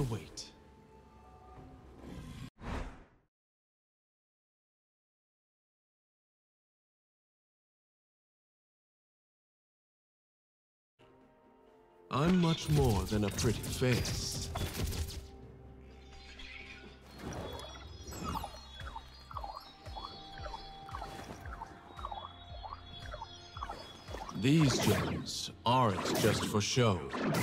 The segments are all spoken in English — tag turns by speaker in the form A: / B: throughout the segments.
A: await. I'm much more than a pretty face. These gems aren't just for show.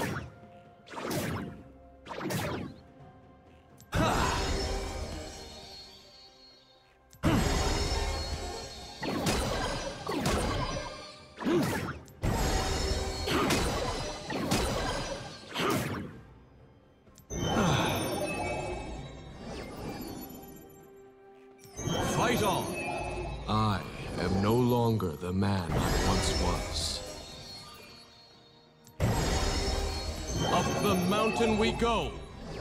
A: Fight on! I am no longer the man I once was. Up the mountain we go!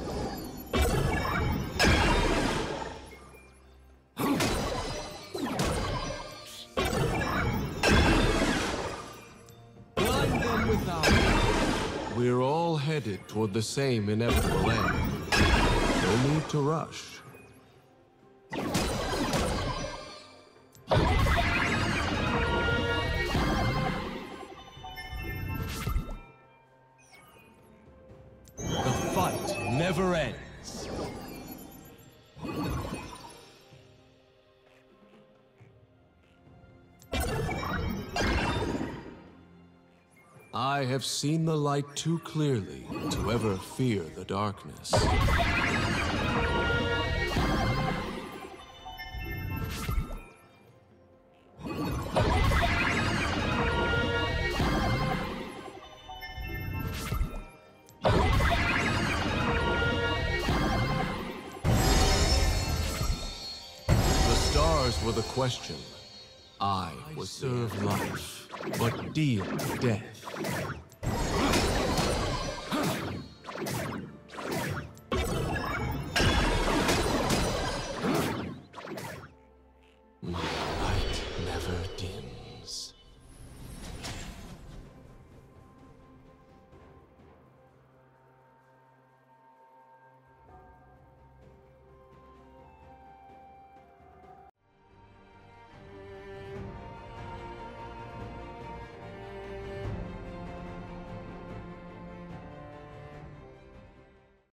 A: Blind them without. We're all headed toward the same inevitable end. No need to rush. Never ends. I have seen the light too clearly to ever fear the darkness. Were the question. I would serve life, but deal death.